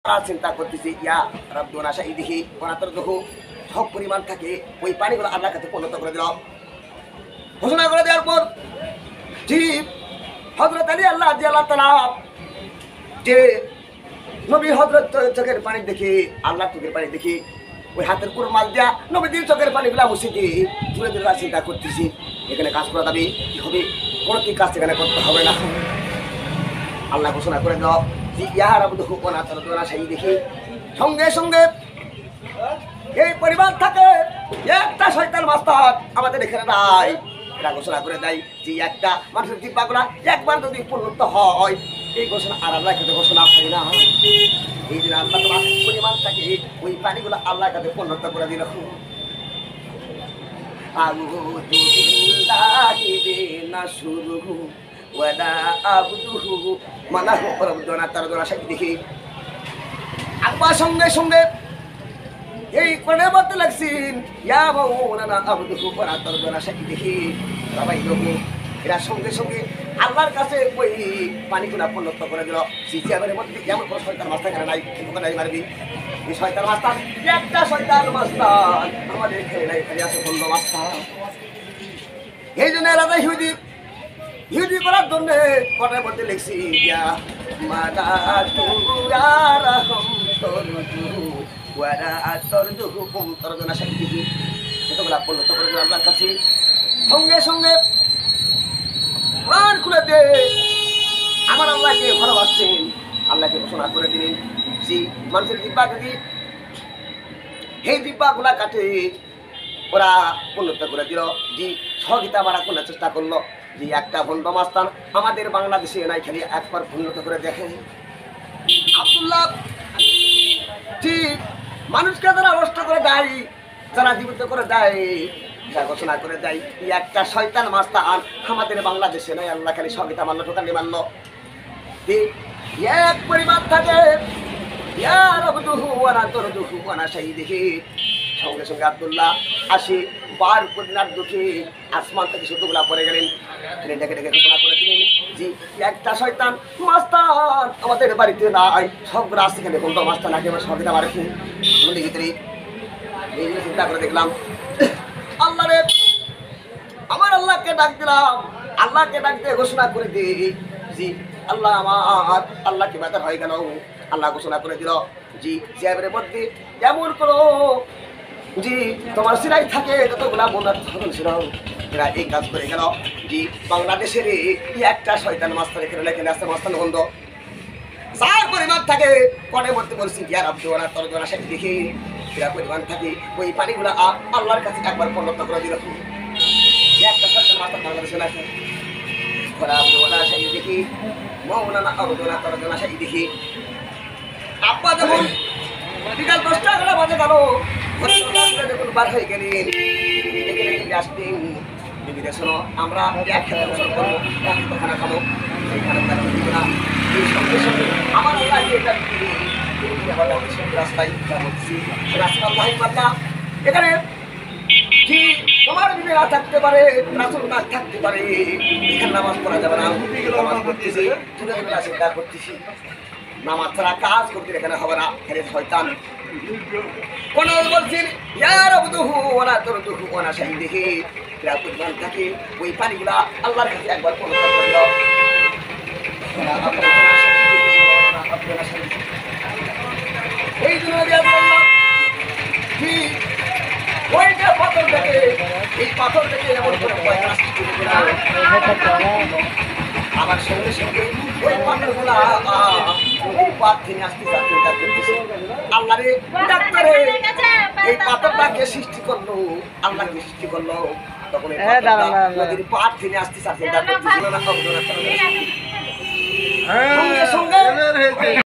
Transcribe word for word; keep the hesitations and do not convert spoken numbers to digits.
আর চিন্তা করতেছি ইয়া রাব্বুনা শাইদিহি ওনাতর দুহু সব পরিমাণ থাকে ওই পানিগুলো আল্লাহর কাছে পরিণত করে দিল। ঘোষণা করে দেওয়ার পর জি হযরত আলী আল্লাহ রাদিয়াল্লাহু তাআলা যে নবী হযরত চোখের পানি দেখি আল্লাহ চোখের পানি দেখি ওই হাতের কুরমাল দিয়া নবীদের চোখের পানিগুলা মুছে দিয়ে দূরে দূরে চিন্তা করতেছি এখানে কাজ করা যাবে কি হবে, কোনো কি কাজ এখানে করতে হবে না। আল্লাহ ঘোষণা করে দাও যে ইয়া রাব্বুহু ওনাতর দুহু শাইদিহি সঙ্গে সঙ্গে এই পরিবার থাকে একটা শয়তান মাস্তান আমাদের এখানে নাই। এটা ঘোষণা করে দেয় যে একটা মানুষের জিব্বাগুলা একবার যদি পূর্ণত হয় এই ঘোষণা আর আল্লাহর কাছে ঘোষণা হয় না। এই দিন আল্লাহ তোমার পরিমাণ থাকে ওই পানিগুলো আল্লাহর কাছে পূর্ণত করে দিল। আউযু বিল্লাহি মিনাশ শুরুহু ওয়ালা আবদুহু মানাহু রাব্বুনা তারদুনা শাইদিহি আকবার সঙ্গে সঙ্গে এই কোণে বলতে লাগছেন ইয়া মাওলানা আবদুহু ওয়া তারদুনা শাইদিহি সবাই লোক এরা সঙ্গে সঙ্গে আল্লাহর কাছে ওই পানিগুলা পূর্ণত করে দিল। সিজিয়াবের মধ্যে এমন কোনো শয়তান মাস্তান এখানে নাই, ওখানে মারবি এই শয়তান মাস্তান একটা শয়তান মাস্তান আমাদের এখানে নাই, এখানে আছে বন্ধ মাস্তান। এই জন্য এলাকায় ইহুদি ইহুদি করার জন্য কোণের মধ্যে লিখছি ইয়া মালা তুরারাহম তরজু ওয়ালা তরজুহু কুম তরজুনা শাইদিহি এতগুলা পূর্ণত করে দিল আল্লাহর কাছে। সঙ্গে সঙ্গে প্রাণ খুলে দে আমার আল্লাহকে ভালোবাসছেন আল্লাহকে ঘোষণা করে দিলেন যে মানুষের জিব্বা যদি এই জিব্বাগুলা কাটে ওরা পূর্ণত করে দিল। যে সহগিতা মারা করার চেষ্টা করলো যে একটা ভণ্ড মাস্তান আমাদের বাংলাদেশে নাই খালি একবার পূর্ণত করে দেখে আব্দুল্লাহ জি মানুষকে যারা নষ্ট করে দেয় যারা জীবিত করে দেয় ঘোষণা করে দেয় একটা শয়তান মাস্তান আমাদের বাংলাদেশে নাই আল্লাহ খালি সহগিতা মানলো টোকালি মানলো। এক পরিবার থাকে ইয়া রাব্বুহু ওয়া তারদুহু ওয়া শাইদিহি সঙ্গে সঙ্গে আব্দুল্লাহ আসি বার পদিনার দুঃখে আসমান থেকে শুধুগুলা পড়ে গেলেন ডেকে ডেকে ঘোষণা করে দিলেন যে একটা শয়তান মাস্তান আমাদের বাড়িতে নাই সবগুলো আসছে এখানে কোনটা মাস্তান আগে আমার সহগিতা মারে ভিতরে এই চিন্তা করে দেখলাম আল্লাহ রে আমার আল্লাহকে ডাক দিলাম আল্লাহকে ডাক দিয়ে ঘোষণা করে দিই জি আল্লাহ আমার আল্লাহকে বেদার হয়ে গেল। আল্লাহ ঘোষণা করে দিল জি জিয়াবের মধ্যে এমন করো জি তোমার সিরাই থাকে যতগুলা বোনার ছিল এরা এই কাজ করে গেল। জি বাংলাদেশের একটা শয়তান মাস্টার এখানে লেখেন আসতে মাস্তান বন্ধ যার পরিমাণ থাকে কোণের মধ্যে বলছি ইয়া রাব্বুনা তারদুনা শাইদিহি এরা পরিমাণ থাকে ওই পানিগুলা আল্লাহর কাছে একবার পূর্ণত করে দিল। একটা শয়তান মাস্টার বাংলাদেশে লেখে রাব্বুনা শাইদিহি মাওলানা আবদুনা তারদুনা শাইদিহি আব্বা যখন বিকাল দশটা এগারো বাজে গেল যখন বার হয়ে গেলেন আসতেন বিবিদের শোনো আমরা এক খেতে গোসল করবো এক খানা খাবো সেইখানে না এই সঙ্গে সঙ্গে আমার আল্লাহ এটা রাস্তায় বলছি রাস্তা মাহিমাল্লাহ এখানে কি তোমার বিবেরা থাকতে পারে রাসূল না থাকতে পারে এখানে নামাজ পড়া যাবে না নামাজ পড়তেছি চিন্তা করতেছি নামাজ ছাড়া কাজ করতে এখানে হবে না এখানে শয়তান কোন বলছেন ইয়া রাব্বুহু ওয়া তারদুহু ওয়া শাইদিহি এরা পরিমাণ থাকে ওই পানিগুলা আল্লাহর কাছে একবার পূর্ণ করে দাও। এই জন্য আল্লাহ কি ওইটা পাথর দেখে এই পাথর দেখে এমন করে পয়সা সৃষ্টি করে আমার সঙ্গে সঙ্গে ওই পাথরগুলা ওই পাথরে আসতে চিন্তা করতেছে আল্লাহ রে ডাক্তারে এই পাথরটাকে সৃষ্টি করলো আল্লাহকে সৃষ্টি করলো তখন এই পাথরটা নদীর পাড় থেকে আসতে চিন্তা করতেছিল না সঙ্গে সঙ্গে